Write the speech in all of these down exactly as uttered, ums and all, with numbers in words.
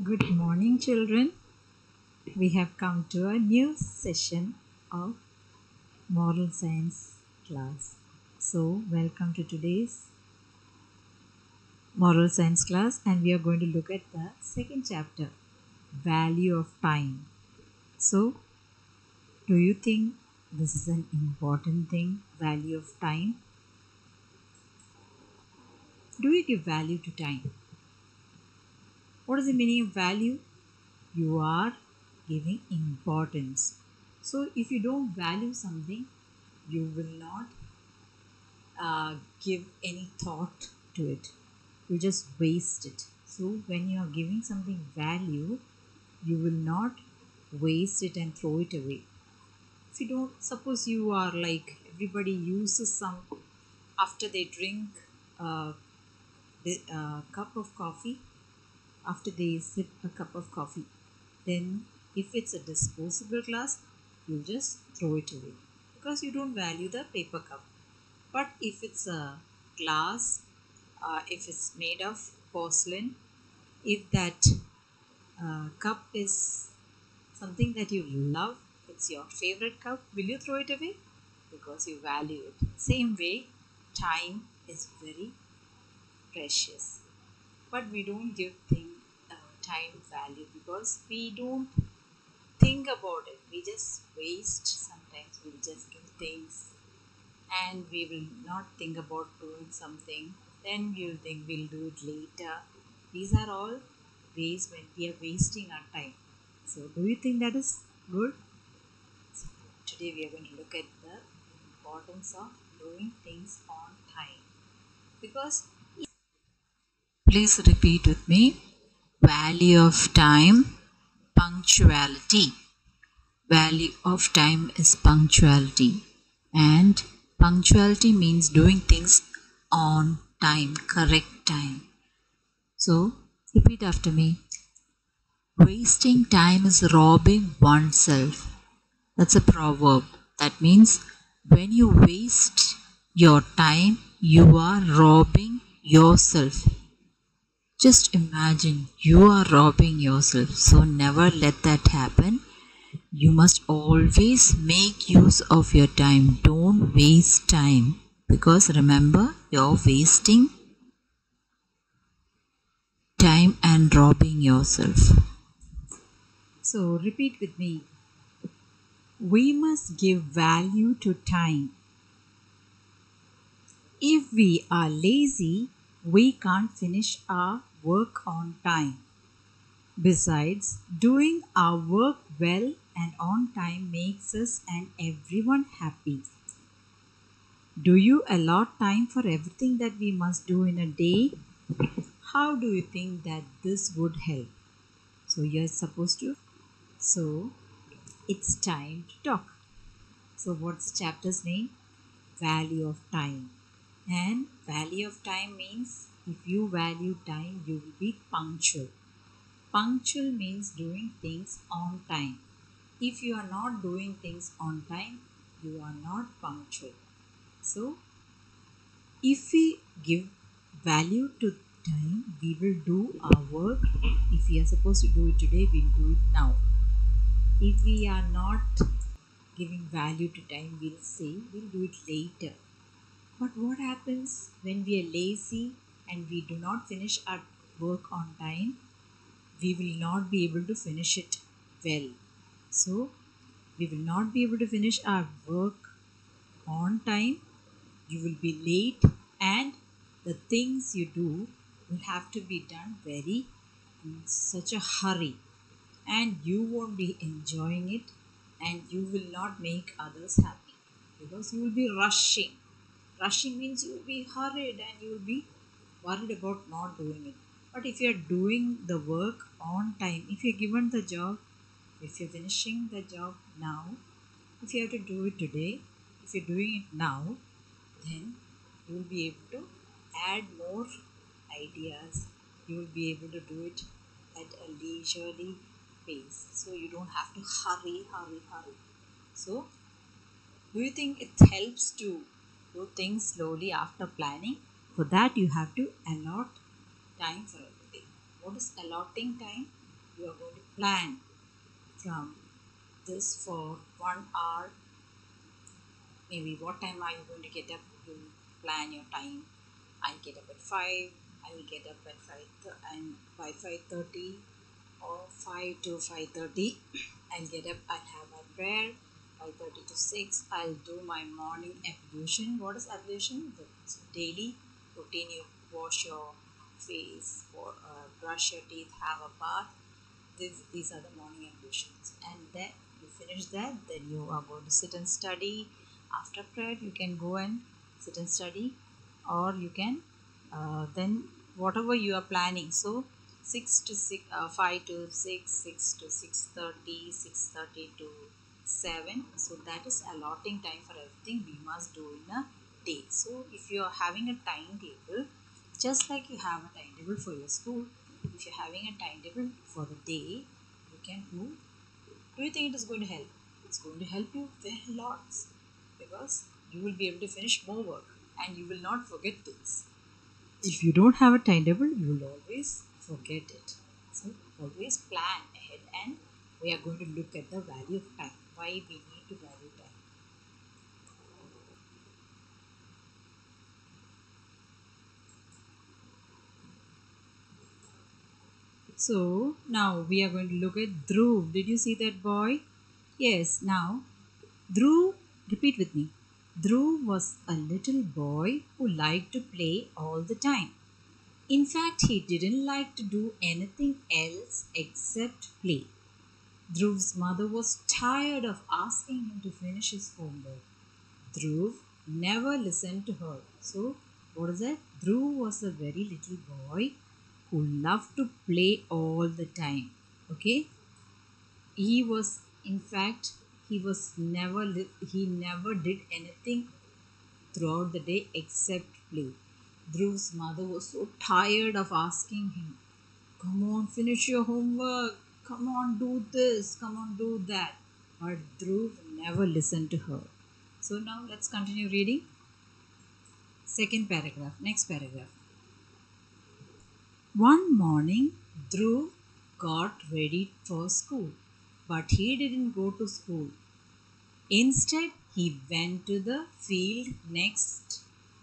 Good morning, children. We have come to a new session of moral science class. So, welcome to today's moral science class, and we are going to look at the second chapter, value of time. So, do you think this is an important thing, value of time? Do you give value to time? What is the meaning of value? You are giving importance. So, if you don't value something, you will not uh, give any thought to it. You just waste it. So, when you are giving something value, you will not waste it and throw it away. If you don't, suppose you are like everybody uses some after they drink uh, the uh, cup of coffee, after they sip a cup of coffee, then if it's a disposable glass, you just throw it away because you don't value the paper cup. But if it's a glass, uh, if it's made of porcelain, if that uh, cup is something that you love, it's your favorite cup, will you throw it away? Because you value it. Same way, time is very precious. But we don't give thing, uh, time value because we don't think about it. We just waste sometimes, we just do things and we will not think about doing something, then we'll think we'll do it later. These are all ways when we are wasting our time. So, do you think that is good? So, today we are going to look at the importance of doing things on time. Because, please repeat with me, value of time, punctuality. Value of time is punctuality, and punctuality means doing things on time, correct time. So, repeat after me. Wasting time is robbing oneself. That's a proverb. That means when you waste your time, you are robbing yourself. Just imagine you are robbing yourself. So, never let that happen. You must always make use of your time. Don't waste time, because remember, you're wasting time and robbing yourself. So, repeat with me. We must give value to time. If we are lazy, we can't finish our work on time. Besides, doing our work well and on time makes us and everyone happy. Do you allot time for everything that we must do in a day? How do you think that this would help? So you're supposed to. So it's time to talk. So what's chapter's name? Value of time. And value of time means if you value time, you will be punctual. Punctual means doing things on time. If you are not doing things on time, you are not punctual. So if we give value to time, we will do our work. If we are supposed to do it today, we'll do it now. If we are not giving value to time, we'll say we'll do it later. But what happens when we are lazy and we do not finish our work on time? We will not be able to finish it well. So, we will not be able to finish our work on time. You will be late, and the things you do will have to be done very in such a hurry, and you won't be enjoying it, and you will not make others happy because you will be rushing. Rushing means you will be hurried and you will be worried about not doing it. But if you are doing the work on time, if you're given the job, if you're finishing the job now, if you have to do it today, if you're doing it now, then you will be able to add more ideas. You will be able to do it at a leisurely pace. So you don't have to hurry, hurry, hurry. So, do you think it helps to do things slowly after planning? For that, you have to allot time for everything. What is allotting time? you are going to plan from this for one hour. Maybe what time are you going to get up? You plan your time. I'll get up at five. I'll get up at five th- and by five thirty or five to five thirty. I'll get up. I'll have my prayer. five thirty to six. I'll do my morning ablution. What is ablution? The daily routine. You wash your face, or uh, brush your teeth, have a bath. These, these are the morning ablutions. And then you finish that, then you are going to sit and study. After prayer, you can go and sit and study, or you can uh, then whatever you are planning. So six to six, uh, five to six, six to six thirty, six thirty to seven. So that is allotting time for everything we must do in a day. So if you are having a timetable, just like you have a timetable for your school, if you're having a timetable for the day, you can do. Do you think it is going to help? It's going to help you very lots, because you will be able to finish more work and you will not forget things. If you don't have a timetable, you will always forget it. So always plan ahead, and we are going to look at the value of time. Why we need to value time. So now we are going to look at Dhruv. Did you see that boy? Yes. Now Dhruv, repeat with me. Dhruv was a little boy who liked to play all the time. In fact, he didn't like to do anything else except play. Dhruv's mother was tired of asking him to finish his homework. Dhruv never listened to her. So, what is that? Dhruv was a very little boy who loved to play all the time. Okay? He was, in fact, he was never, li- he never did anything throughout the day except play. Dhruv's mother was so tired of asking him, "Come on, finish your homework. Come on, do this. Come on, do that." But Dhruv never listened to her. So now let's continue reading. Second paragraph, next paragraph. One morning, Dhruv got ready for school, but he didn't go to school. Instead, he went to the field next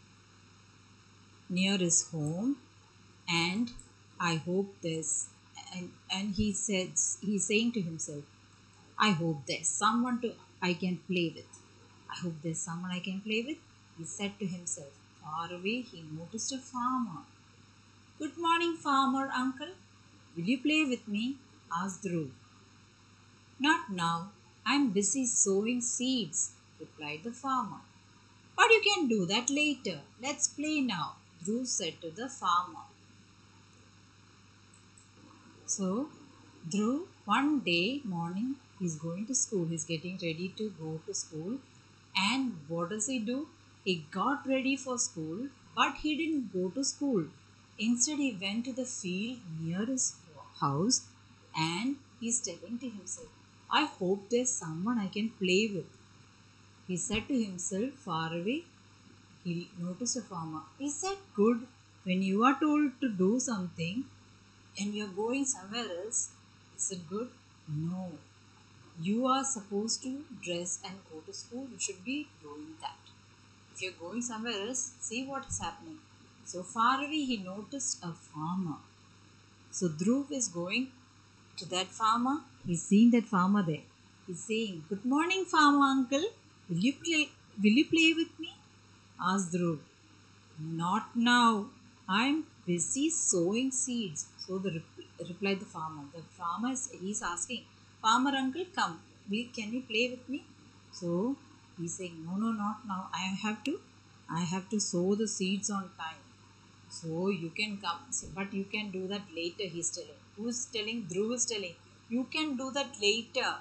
near his home, and I hope this and, and he says he's saying to himself, I hope there's someone to I can play with. I hope there's someone I can play with. He said to himself. Far away he noticed a farmer. Good morning, farmer uncle. Will you play with me? Asked Dhruv. Not now. I'm busy sowing seeds, replied the farmer. But you can do that later. Let's play now, Dhruv said to the farmer. So, Dhruv, one day morning, he's going to school. He's getting ready to go to school. And what does he do? He got ready for school, but he didn't go to school. Instead, he went to the field near his house, and he's telling to himself, I hope there's someone I can play with. He said to himself far away. He noticed a farmer. He said, good, when you are told to do something and you're going somewhere else, is it good? No. You are supposed to dress and go to school. You should be doing that. If you're going somewhere else, see what is happening. So far away, he noticed a farmer. So Dhruv is going to that farmer. He's seeing that farmer there. He's saying, good morning, farmer uncle. Will you play, will you play with me? Asked Dhruv. Not now. I'm busy sowing seeds. So the rep- replied the farmer. The farmer is he's asking, farmer uncle, come. Will, can you play with me? So he's saying, no, no, not now. I have to, I have to sow the seeds on time. So you can come, but you can do that later. He's telling. Who's telling? Dhruv is telling. You can do that later.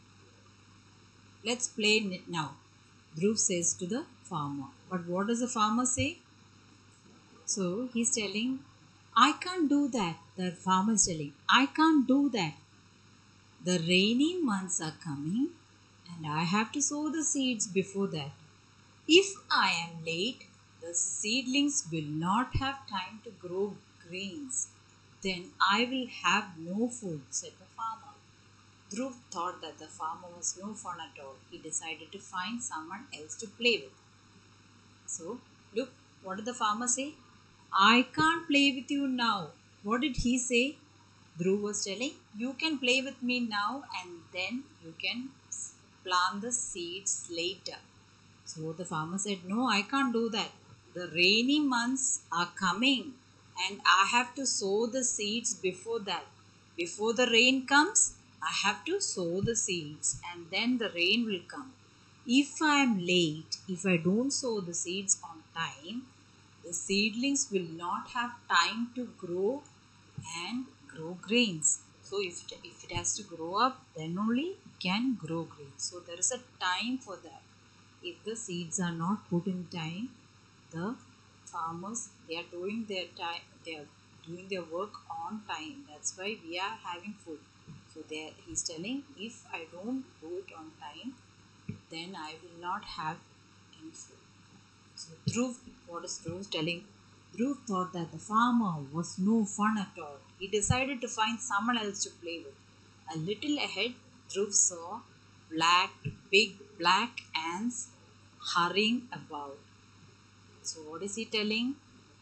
Let's play now. Dhruv says to the farmer. But what does the farmer say? So he's telling, I can't do that. The farmer is telling, I can't do that. The rainy months are coming and I have to sow the seeds before that. If I am late, the seedlings will not have time to grow greens. then I will have no food, said the farmer. Dhruv thought that the farmer was no fun at all. He decided to find someone else to play with. So, look, what did the farmer say? I can't play with you now. What did he say? Dhruv was telling, you can play with me now and then you can plant the seeds later. So the farmer said, no, I can't do that. The rainy months are coming and I have to sow the seeds before that. Before the rain comes, I have to sow the seeds and then the rain will come. If I am late, if I don't sow the seeds on time, the seedlings will not have time to grow and grow grains. So if it, if it has to grow up, then only it can grow grains. So there is a time for that. If the seeds are not put in time, the farmers, they are doing their time, they are doing their work on time. That's why we are having food. So there he's telling, if I don't do it on time, then I will not have any food. So Dhruv, what is Dhruv telling? Dhruv thought that the farmer was no fun at all. He decided to find someone else to play with. A little ahead, Dhruv saw black, big black ants hurrying about. So what is he telling?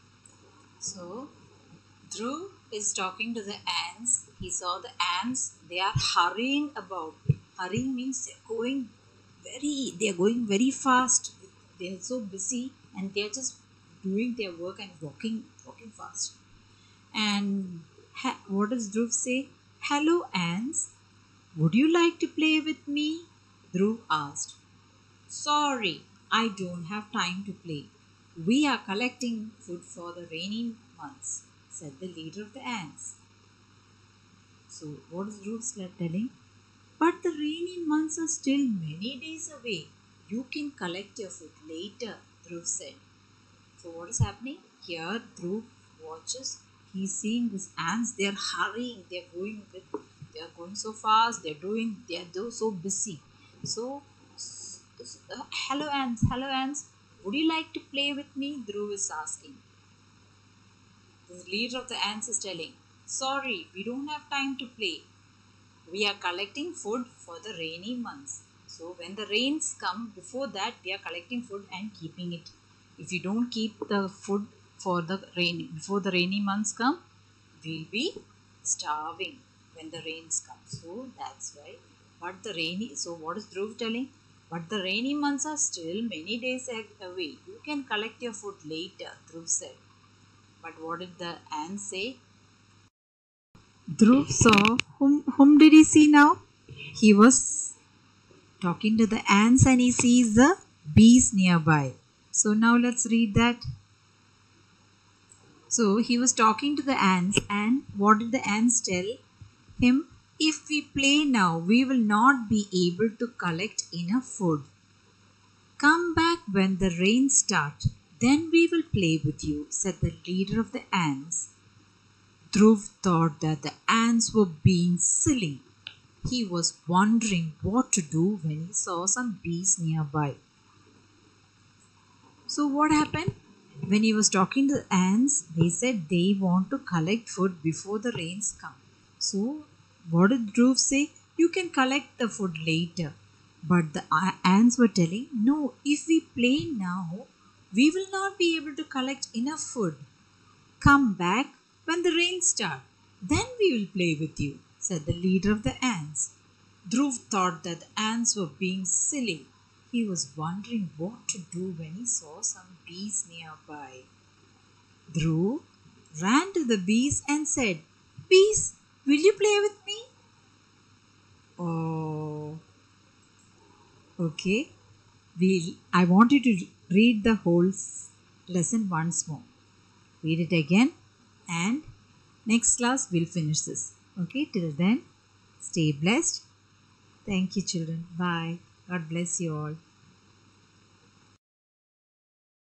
So Dhruv is talking to the ants. He saw the ants, they are hurrying about. Hurrying means they are going very, they are going very fast. They are so busy and they are just doing their work and walking, walking fast. And ha- what does Dhruv say? Hello ants, would you like to play with me? Dhruv asked. Sorry, I don't have time to play. We are collecting food for the rainy months, said the leader of the ants. So what is Dhruv telling? But the rainy months are still many days away. You can collect your food later, Dhruv said. So what is happening? Here Dhruv watches. He's seeing these ants. They are hurrying. They are going with. They are going so fast. They are doing. They are so busy. So, uh, hello ants. Hello ants. Would you like to play with me? Dhruv is asking. The leader of the ants is telling, sorry, we don't have time to play. We are collecting food for the rainy months. So when the rains come, before that we are collecting food and keeping it. If you don't keep the food for the rain, before the rainy months come, we'll be starving when the rains come. So that's why. But the rainy, so what is Dhruv telling? But the rainy months are still many days away. You can collect your food later, Dhruv said. But what did the ant say? Dhruv saw, whom, whom did he see now? He was talking to the ants and he sees the bees nearby. So now let's read that. So he was talking to the ants and what did the ants tell him? If we play now, we will not be able to collect enough food. Come back when the rains start, then we will play with you, said the leader of the ants. Dhruv thought that the ants were being silly. He was wondering what to do when he saw some bees nearby. So what happened? When he was talking to the ants, they said they want to collect food before the rains come. So what did Dhruv say? You can collect the food later. But the ants were telling, no, if we play now, we will not be able to collect enough food. Come back when the rains start. Then we will play with you, said the leader of the ants. Dhruv thought that the ants were being silly. He was wondering what to do when he saw some bees nearby. Dhruv ran to the bees and said, Bees, will you play with me? Oh, okay. We'll, I want you to read the whole lesson once more. Read it again and next class we'll finish this. Okay, till then, stay blessed. Thank you children. Bye. God bless you all.